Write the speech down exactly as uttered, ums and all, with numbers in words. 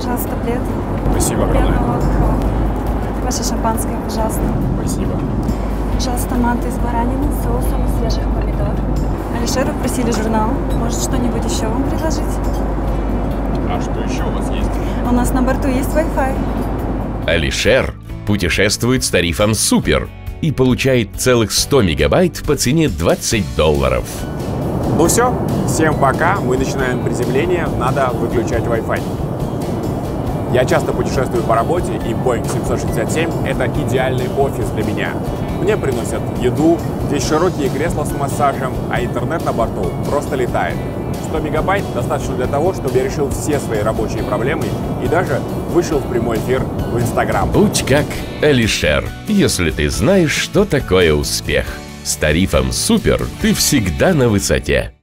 пожалуйста, плед. Спасибо огромное. Приятного отдыха. Ваше шампанское, пожалуйста. Спасибо. Пожалуйста, манты из баранины с соусом из свежих помидор. Алишеру просили журнал. Может, что-нибудь еще вам предложить? А что еще у вас есть? У нас на борту есть Wi-Fi. Алишер путешествует с тарифом «Супер» и получает целых сто мегабайт по цене двадцать долларов. Ну все, всем пока, мы начинаем приземление, надо выключать Wi-Fi. Я часто путешествую по работе, и Боинг семьсот шестьдесят семь – это идеальный офис для меня. Мне приносят еду, здесь широкие кресла с массажем, а интернет на борту просто летает. сто мегабайт достаточно для того, чтобы я решил все свои рабочие проблемы и даже вышел в прямой эфир в Инстаграм. Будь как Алишер, если ты знаешь, что такое успех. С тарифом «Супер» ты всегда на высоте.